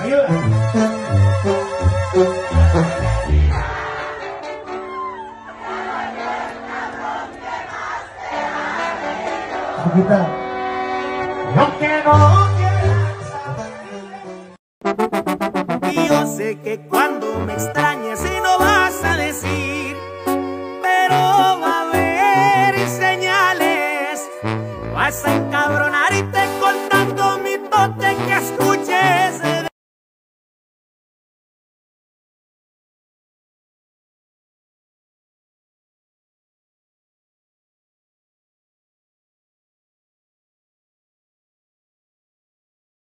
arriba. Chiquita. Lo que no quieras. Y yo sé que cuando me extrañes y no vas a decir, pero va a haber señales. Vas a encabronarte contando mi tote que escuché.